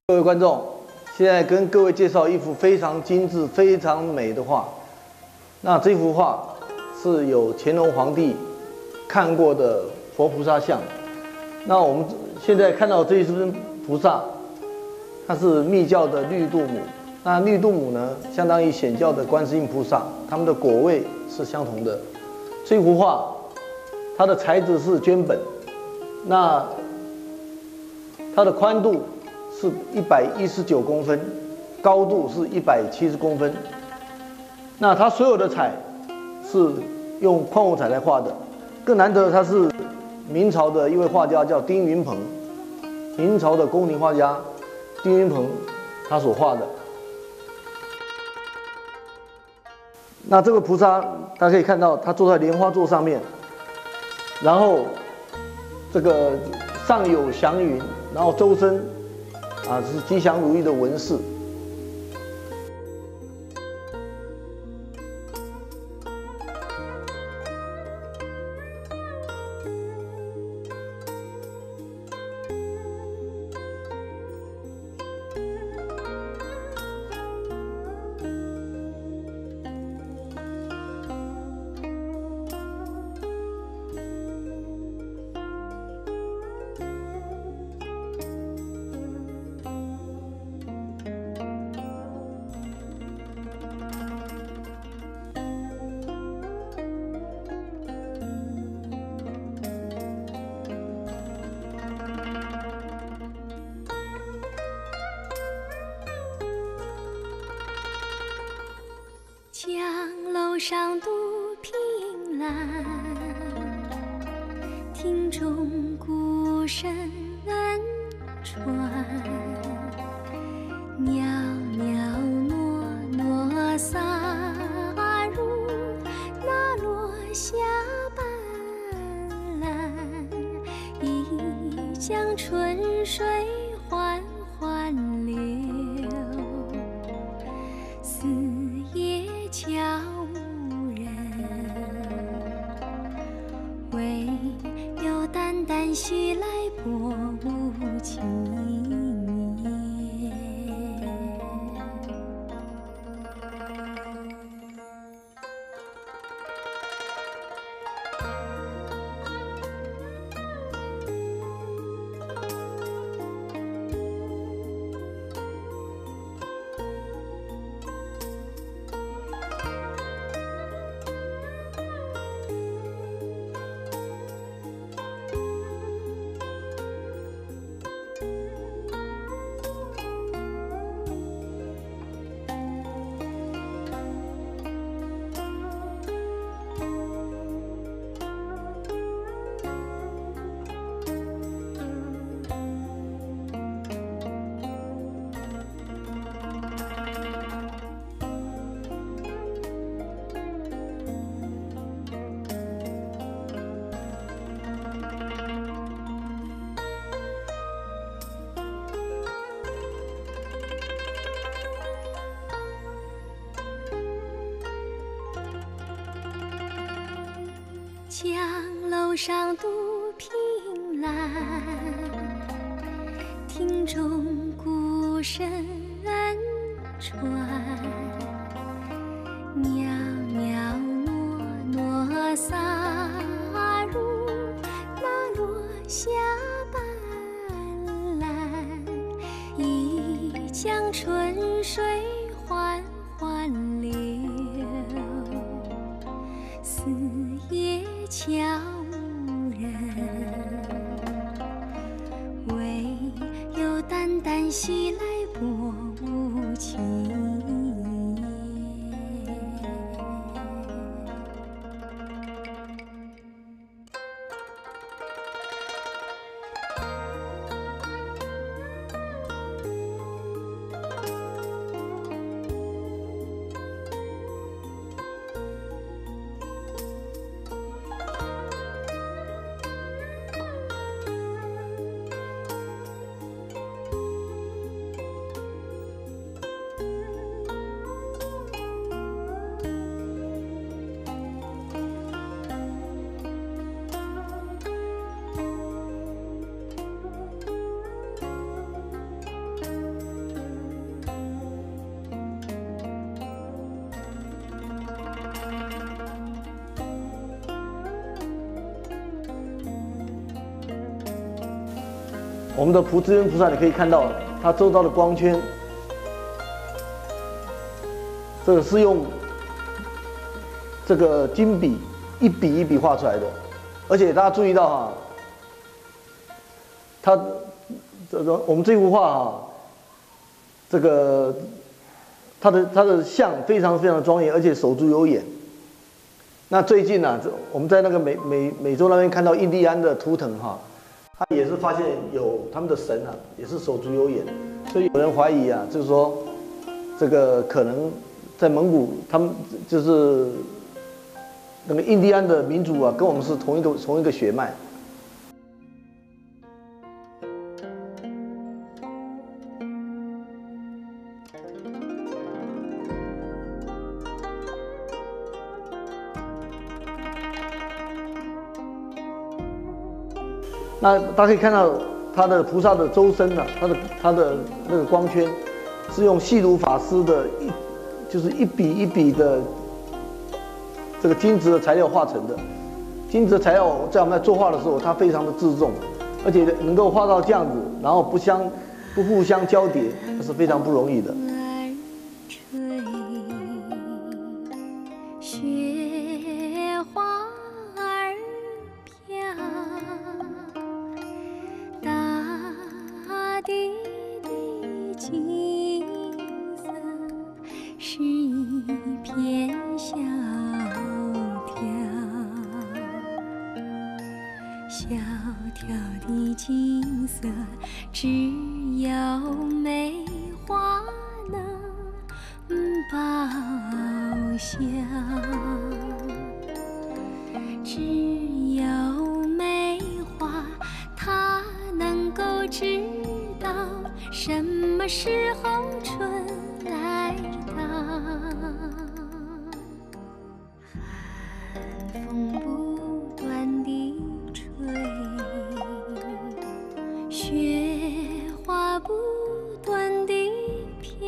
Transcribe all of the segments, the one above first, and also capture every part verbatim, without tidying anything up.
各位观众，现在跟各位介绍一幅非常精致、非常美的画。那这幅画是有乾隆皇帝看过的佛菩萨像。那我们现在看到这一尊菩萨，它是密教的绿度母。那绿度母呢，相当于显教的观世音菩萨，他们的果位是相同的。这幅画，它的材质是绢本，那它的宽度是一百一十九公分，高度是一百七十公分。那它所有的彩是用矿物彩来画的。更难得，它是明朝的一位画家叫丁云鹏，明朝的宫廷画家丁云鹏他所画的。那这个菩萨，大家可以看到，他坐在莲花座上面，然后这个上有祥云，然后周身啊是吉祥如意的纹饰。 江楼上渡凭栏，庭中鼓声传，袅袅诺诺洒入那落下斑斓，一江春水缓缓流，四野悄无人，唯有淡淡溪来波无情念。江楼上渡凭栏，庭中鼓声传，袅袅诺诺洒入那落下斑斓，一江春水缓缓流，四野悄无人，唯有淡淡溪来波无情念。 我们的普智圆菩萨，你可以看到它周遭的光圈，这个是用这个金笔一笔一笔画出来的，而且大家注意到哈，它这个我们这幅画哈，这个它的它的像非常非常的庄严，而且手足有眼。那最近呢、啊，我们在那个美美美洲那边看到印第安的图腾哈，他也是发现有他们的神啊，也是手足有眼，所以有人怀疑啊，就是说这个可能在蒙古，他们就是那个印第安的民族啊，跟我们是同一个同一个血脉。那大家可以看到它的菩萨的周身啊，它的它的那个光圈是用细如法师的一就是一笔一笔的这个金质的材料画成的。金质的材料在我们在作画的时候，它非常的自重，而且能够画到这样子，然后不相不互相交叠，这是非常不容易的。 是一片萧条，萧条的景色，只有梅花能报晓，只有梅花，它能够知道什么时候春来到。寒风不断地吹，雪花不断地飘，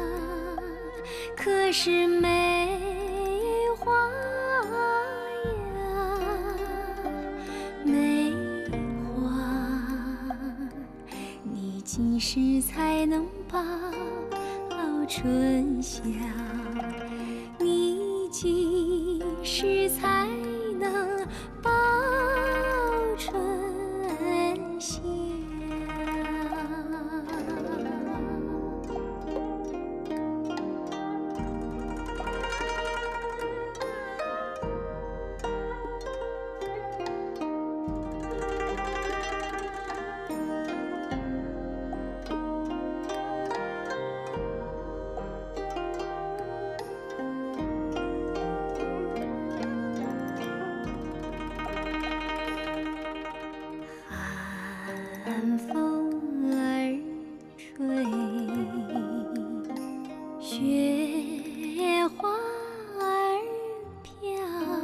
可是梅花呀，梅花，你几时才能报春晓？你几时才能报春晓？寒风儿吹，雪花儿飘，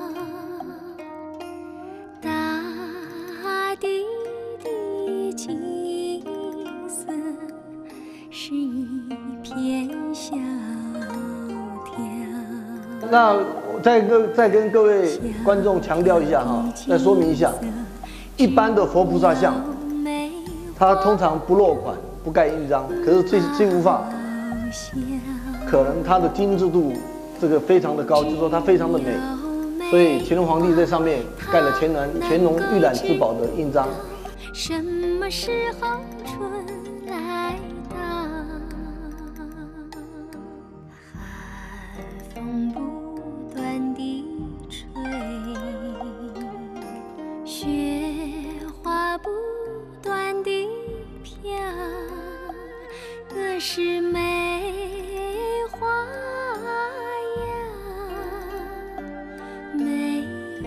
大地的景色是一片萧条。 那我再跟再跟各位观众强调一下哈，再说明一下，一般的佛菩萨像，它通常不落款、不盖印章，可是这这幅画，可能它的精致度这个非常的高，就是说它非常的美，所以乾隆皇帝在上面盖了乾隆乾隆御览之宝的印章。 什么时候春来到？寒风不断地吹，雪花不断地飘，可是梅花呀，梅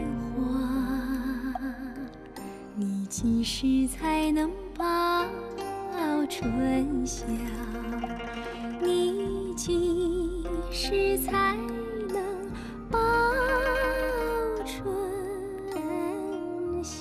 花，你几时才能报春晓？你几时才能报春晓？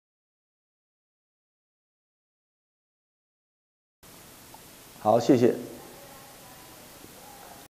好，谢谢。